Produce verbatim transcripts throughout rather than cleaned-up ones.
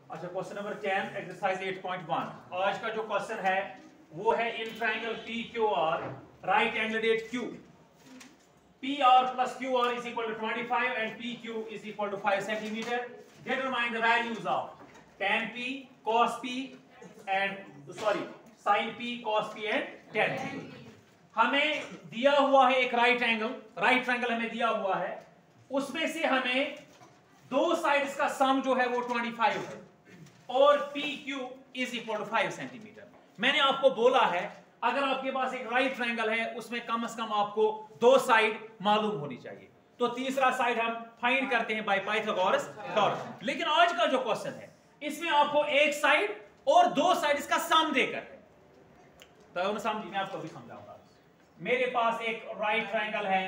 अच्छा, question number ten exercise eight point one. आज का जो क्वेश्चन है वो है in triangle P Q R right angle at Q P R plus Q R is equal to twenty-five and P Q is equal to five centimeter. Determine the values of tan P, cos P and sorry sin P, cos P and tan P. हमें दिया हुआ है एक right angle, right triangle हमें दिया हुआ है, उसमें से हमें दो साइड्स का सम जो है वो पच्चीस है और P Q is equal to five centimetre. मैंने आपको बोला है अगर आपके पास एक राइट ट्रायंगल है उसमें कम से कम आपको दो साइड मालूम होनी चाहिए, तो तीसरा साइड हम फाइंड करते हैं बाय पाइथागोरस थ्योरम। लेकिन आज का जो क्वेश्चन है इसमें आपको एक साइड और दो साइड इसका सम देकर है, तो समझिए मैं आपको भी समझाऊंगा। मेरे पास एक राइट ट्रायंगल है,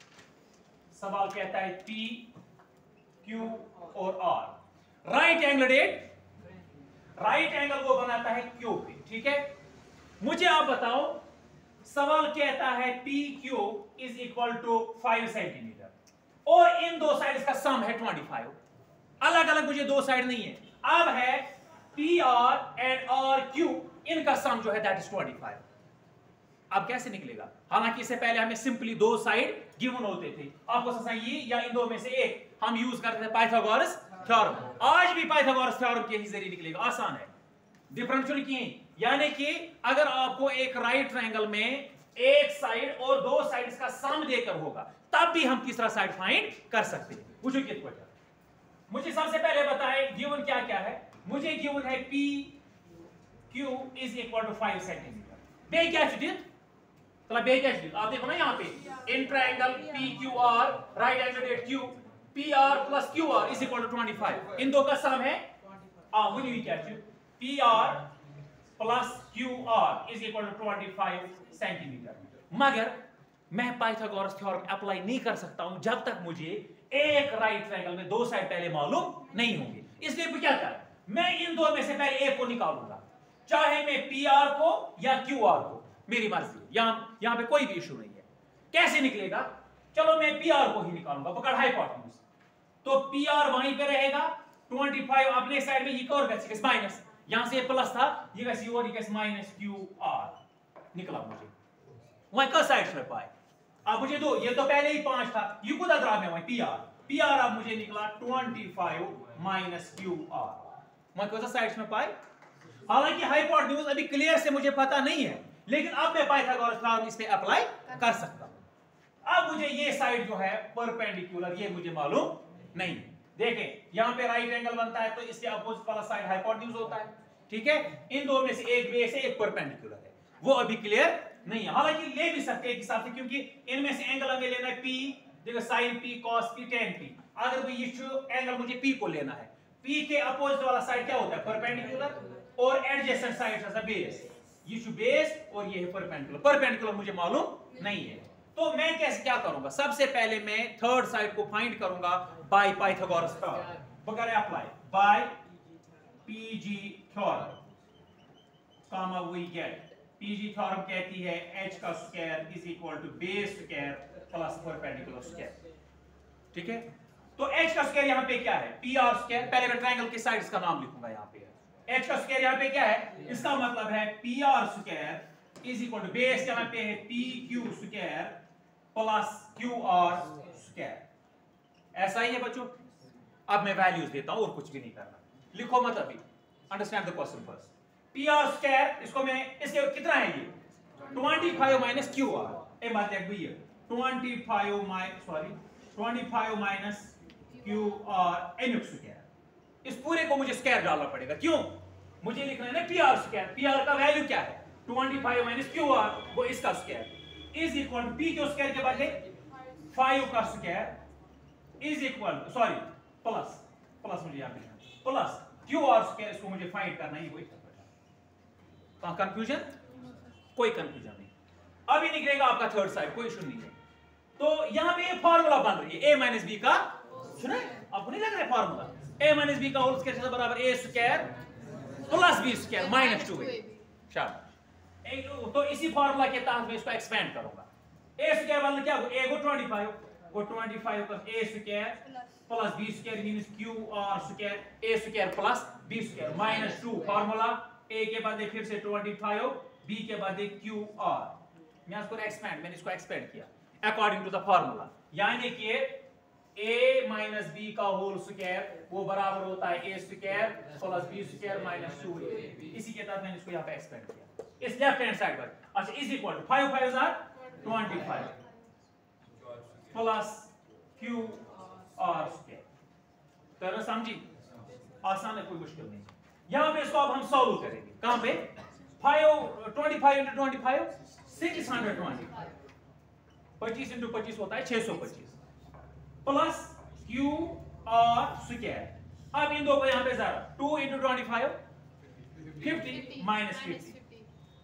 सवाल कहता है P Q और R right angle at, right angle वो बनाता है Q पे, ठीक है। मुझे आप बताओ, सवाल कहता है P Q is equal to five centimetre और इन दो साइड का सम है पच्चीस, अलग अलग मुझे दो साइड नहीं है। अब है P R and R Q, इनका सम जो है दैट इज पच्चीस। अब कैसे निकलेगा? हालांकि इससे पहले हमें सिंपली दो साइड गिवन होते थे, आपको समझना ये या इन दो में से एक हम यूज करते थे पाइथागोरस थ्योरम। आज भी पाइथागोरस थ्योरम के ही जरिए निकलेगा, आसान है। डिफरेंशियल की यानी कि अगर आपको एक राइट ट्रायंगल में एक साइड और दो साइड्स का सम देकर होगा तब भी हम तीसरा साइड फाइंड कर सकते हैं। पूछो कितना? मुझे सबसे पहले बताएं गिवन क्या क्या है। मुझे गिवन है P Q is equal to five centimetre. बे क्या चीज? मतलब बे क्या चीज? आप देखो ना यहाँ पे in triangle P Q R right angle at Q P R plus Q R is equal to पच्चीस। इन दो का सम है आ वो नहीं क्या चीज P R plus Q R is equal to पच्चीस सेंटीमीटर। मगर मैं पाइथागोरस थ्योरम अप्लाई नहीं कर सकता हूं जब तक मुझे एक राइट ट्रायंगल में दो साइड पहले मालूम नहीं होंगे। इसलिए मैं क्या करें, मैं इन दो में से पहले एक को निकालूंगा, चाहे मैं P R को या Q R को, मेरी मर्जी। यहां यहां पे कोई भी इशू नहीं है। कैसे निकलेगा? चलो मैं P R को ही निकालूंगा, पकड़ हाइपोटेन्यूज। तो P R वहीं पे रहेगा, पच्चीस अपने साइड में ये और कैसे माइनस, यहां से प्लस था, ये कैसे और ये कैसे माइनस Q R निकला मुझे वहीं का साइड में पाए। अब मुझे दो, ये तो पहले ही पांच था, ये खुद अदरा में वहीं P R P R अब मुझे निकला पच्चीस माइनस Q R वहीं कौन सा साइड्स में पाए। हालांकि हाइपोटेन्यूज अभी क्लियर से मुझे पता नहीं है, लेकिन अब मैं पाइथागोरस थ्योरम इस पे अप्लाई कर सकता हूं। अब मुझे ये साइड जो है परपेंडिकुलर, ये मुझे मालूम नहीं है। देखें यहां पे राइट एंगल बनता है तो इसके अपोजिट वाला साइड हाइपोटेन्यूज होता है, ठीक है। इन दो में से एक बेस है, एक परपेंडिकुलर है, वो अभी क्लियर नहीं है। हालांकि ले भी सकते हैं एक हिसाब से, क्योंकि इनमें से एंगल हमें लेना है P, देखो sin P cos P tan P। अगर ये एंगल मुझे P को लेना है, P के अपोजिट वाला साइड क्या होता है? परपेंडिकुलर, और एडजेसेंट साइड है बेस, ये जो बेस और ये है परपेंडिकुलर। परपेंडिकुलर मुझे मालूम नहीं है, तो मैं कैसे क्या करूंगा? सबसे पहले मैं थर्ड साइड को फाइंड करूंगा बाय पाइथागोरस थ्योरम। बगैर apply by P G theorem comma we get P G theorem कहती है h का square is equal to base square plus perpendicular square, ठीक है। तो h का स्क्वायर यहां पे क्या है? P R square. पहले मैं ट्रायंगल के साइड्स का नाम लिखूंगा यहां पे। h का स्क्वायर यहां पे क्या है? इसका मतलब है P R square is equal to base यहां पे है P Q square plus Q R square. ऐसा ही है बच्चों। अब मैं वैल्यूज देता हूं और कुछ भी नहीं करना, लिखो मत अभी, understand the question first. P R square, इसको मैं इसके कितना है ये पच्चीस माइनस Q R, ए मतलब ये पच्चीस माइनस सॉरी पच्चीस minus Q R n square. इस पूरे को मुझे स्क्वायर डालना पड़ेगा, क्यों? मुझे लिखना है ना P R square. P R का वैल्यू क्या है? पच्चीस माइनस Q R, वो इसका square is equal to P के स्क्वायर के बदले फाइव का square is equal sorry plus plus मुझे यहां पे प्लस Q R स्क्वायर, इसको मुझे फाइंड करना ही वही। कहां कंफ्यूजन? कोई कंफ्यूजन नहीं। अभी निकलेगा आपका थर्ड साइड, कोई इशू नहीं है। तो यहां पे ये फार्मूला बन रही है a माइनस बी का, सुने आपको नहीं लग रहा है फार्मूला? a माइनस बी का होल स्क्वायर बराबर a square plus b square minus two a। शाबाश। तो इसी फार्मूला के तहत मैं इसको एक्सपेंड करूंगा। a स्क्वायर मतलब क्या? a को पच्चीस वो twenty-five plus a square plus b square means qr square a square plus b square minus two formula a के बाद फिर से twenty-five b के बाद qr मैं इसको एक्सपेंड मैंने इसको एक्सपेंड किया अकॉर्डिंग टू द फार्मूला यानी कि a माइनस b का होल स्क्वायर वो बराबर होता है a square plus b square minus two a इसी के तहत मैंने इसको यहाँ पे एक्सपेंड किया इस लेफ्ट हैंड साइड पर अच्छा is equal to five five are twenty-five plus q r square तो समझी आसान है कोई मुश्किल नहीं यहाँ पे इसको अब हम सॉल्व करेंगे कहाँ पे five twenty-five into twenty-five six hundred twenty पच्चीस इंटू पच्चीस होता है छह सौ पच्चीस प्लस क्यू आर स्क्वायर अब इन दो को यहां पे जरा two into twenty-five fifty minus fifty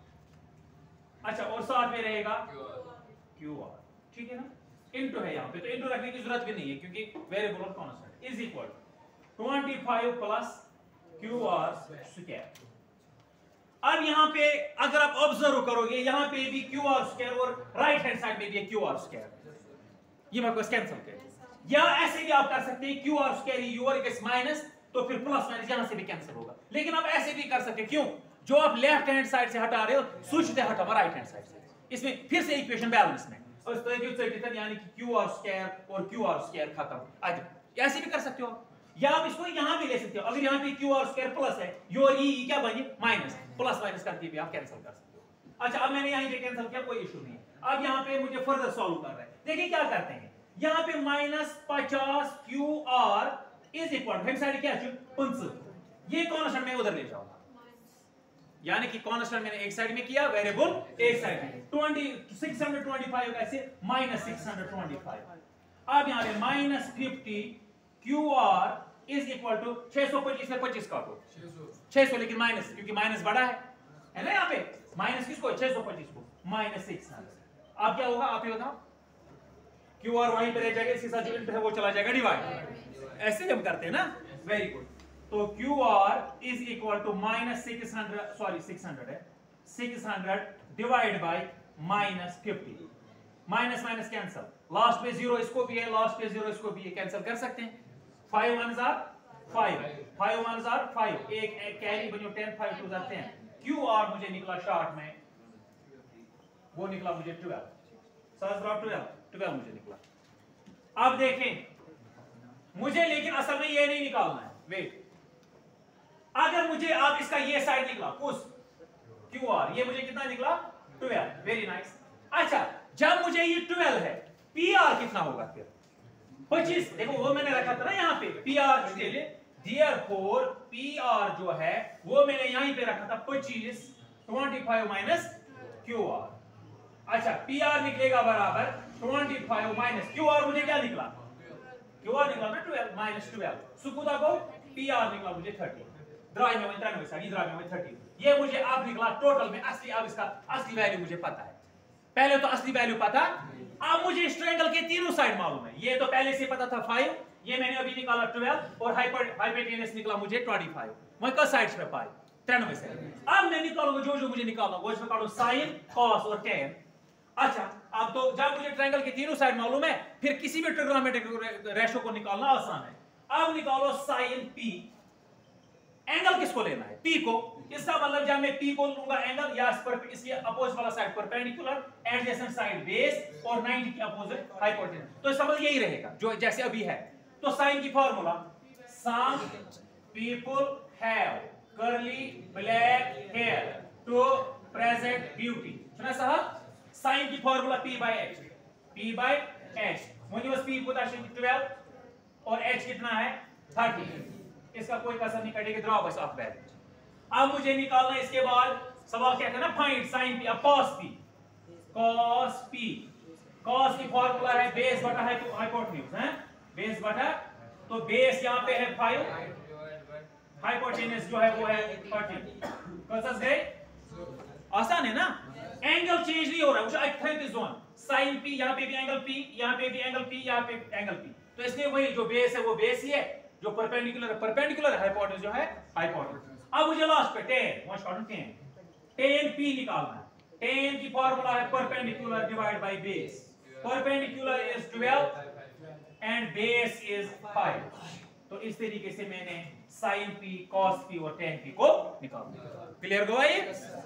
अच्छा और साथ में रहेगा क्यू आर ठीक है ना इनटू है यहां पे तो इनटू रखने की जरूरत भी नहीं है क्योंकि वेरिएबल और constant is equal twenty-five plus Q R square अब यहां पे अगर आप ऑब्जर्व करोगे यहां पे भी क्यू आर स्क्वायर और राइट हैंड साइड में भी है क्यू आर स्क्वायर ये मैं कुछ कैंसिल कर या ऐसे भी आप कर सकते हैं Q R square you are equals minus तो फिर प्लस माइनस यहां से भी कैंसिल होगा लेकिन आप ऐसे भी कर सकते हैं क्यों जो आप लेफ्ट हैंड साइड से हटा रहे हो स्विच से हटाओ राइट हैंड साइड से इसमें फिर से इक्वेशन बैलेंस में और इस तरह की यानी कि क्यू आर स्क्वायर और क्यू आर स्क्वायर खत्म आज ऐसे भी कर सकते हो या आप इसको यहां भी ले सकते हो अगर यहां पे क्यू आर स्क्वायर प्लस है यू और ई क्या बने माइनस प्लस माइनस करके भी आप कैंसिल कर सकते हो अच्छा अब मैंने यहां पे कैंसिल किया कोई इशू नहीं है अब यहां पे मुझे फर्दर सॉल्व कर रहा है देखिए क्या करते हैं यहां पे माइनस पचास Q R is equal head side क्या है पंच ये कांस्टेंट मैं उधर ले जाऊंगा यानी कि कांस्टेंट मैंने एक साइड में किया वेरिएबल एक साइड में twenty six twenty-five कैसे माइनस six twenty-five अब यहां पे minus fifty Q R is equal to छह सौ पच्चीस में पच्चीस काटो छह सौ लेकिन माइनस क्योंकि माइनस बड़ा है है ना यहां पे माइनस किसको छह सौ पच्चीस को माइनस सिक्स हंड्रेड अब क्या होगा आप ये बताओ क्यू आर वहीं पे रह जाएगा इसके साथ जो इंटू है वो चला जाएगा डिवाइड ऐसे हम करते हैं ना वेरी गुड तो Q R is equal to minus six hundred sorry six hundred है six hundred divide by minus fifty minus minus cancel last पे जीरो इसको भी है लास्ट पे जीरो इसको भी है कैंसिल कर सकते हैं फाइव वन जार फाइव फाइव वन जार फाइव एक, एक कैरी बनो टेन फाइव टू जार टेन क्यू आर मुझे निकला शॉर्ट में वो निकला मुझे ट्वेल्व सहस्रा ट्वेल्व ट्वेल्व मुझे निकला अब देखें मुझे लेकिन असल में ये नहीं निकालना है वेट अगर मुझे अब इसका ये साइड निकला उस क्यू आर ये मुझे कितना निकला ट्वेल्व वेरी नाइस अच्छा जब मुझे ये ट्वेल्व है पी आर कितना होगा फिर पच्चीस देखो वो मैंने रखा था ना यहाँ पे पी आर के लिए देयरफॉर पी आर जो है वो मैंने यहीं पे रखा था पच्चीस पच्चीस माइनस क्यू आर अच्छा पी आर निकलेगा बराबर पच्चीस माइनस क्यू आर मुझे क्या निकला क्यू आर निकला ना ट्वेल्व माइनस ट्वेल्व सुकुदा को पी आर निकला मुझे तीस ड्राई में मैं तिरानवे सारी ड्राई में तीस ये मुझे अब निकला टोटल में असली अब इसका असली वैल्यू मुझे पता है पहले तो असली वैल्यू पता अब मुझे इस ट्रायंगल के तीनों साइड मालूम है ये तो पहले से पता था फाइव ये मैंने अभी निकाला ट्वेल्व और हाइपर हाइपोटेनस निकला मुझे पच्चीस मैं का साइड्स पे पाई तिरानवे से अब मैं निकालूंगा जो जो मुझे निकालना वो इसमें काटो sin cos और tan अच्छा अब तो जब मुझे ट्रायंगल के तीनों साइड मालूम है फिर किसी भी ट्रिग्नोमेट्रिक रेशो को निकालना आसान है अब निकालो sin p एंगल किसको लेना है p को इसका मतलब जब मैं p को लूंगा एंगल या इस पर इसके अपोजिट वाला side perpendicular adjacent side base और नाइंटी के अपोजिट हाइपोटेनस तो इसका मतलब यही रहेगा जो जैसे अभी है तो sin की formula some people have curly black hair to present beauty सुना साहब sin की formula p by h p by h मुझे बस p पता है ट्वेल्व और h कितना है थर्टी इसका कोई कसर नहीं कटेगा ड्रॉ बस ऑफ वैल्यू अब मुझे निकालना है इसके बाद सवाल क्या है ना फाइंड sin p अब cos p cos p cos की फार्मूला है बेस बटा है तो हाइपोटेन्यूज है बेस बटा तो बेस यहां पे है फाइव हाइपोटेन्यूज जो है वो है थर्टी कसस गए आसान है ना एंगल चेंज नहीं हो रहा है I think this one sin p यहां पे भी एंगल p यहां पे भी एंगल p यहां पे एंगल p तो इसलिए वही जो बेस है वो बेस ही है जो परपेंडिकुलर है परपेंडिकुलर हाइपोटेन्यूज जो है हाइपोटेन्यूज अब मुझे लास्ट पे tan one short tan tan p निकालना है tan की फार्मूला है perpendicular divide by base perpendicular is twelve and base is five. तो इस तरीके से मैंने साइन पी, कॉस पी और टेन पी को निकाल दिया। क्लियर हुआ ये?